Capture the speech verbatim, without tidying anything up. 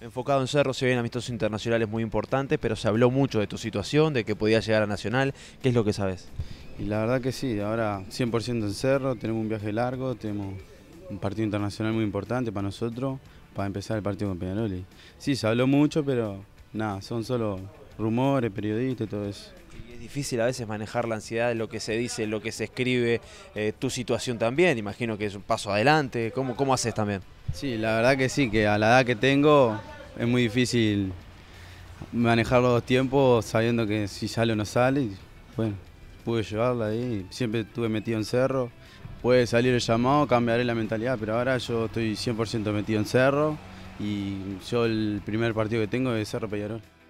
Enfocado en Cerro, se vienen amistosos internacionales muy importantes, pero se habló mucho de tu situación, de que podías llegar a Nacional. ¿Qué es lo que sabes? Y la verdad que sí, ahora cien por ciento en Cerro, tenemos un viaje largo, tenemos un partido internacional muy importante para nosotros, para empezar el partido con Peñarol. Y sí, se habló mucho, pero nada, son solo rumores, periodistas y todo eso. Y es difícil a veces manejar la ansiedad de lo que se dice, lo que se escribe, eh, tu situación también. Imagino que es un paso adelante. ¿Cómo, cómo haces también? Sí, la verdad que sí, que a la edad que tengo es muy difícil manejar los dos tiempos sabiendo que si sale o no sale. Y, bueno, pude llevarla ahí, siempre estuve metido en Cerro. Puede salir el llamado, cambiaré la mentalidad, pero ahora yo estoy cien por ciento metido en Cerro y yo el primer partido que tengo es Cerro Peñarol.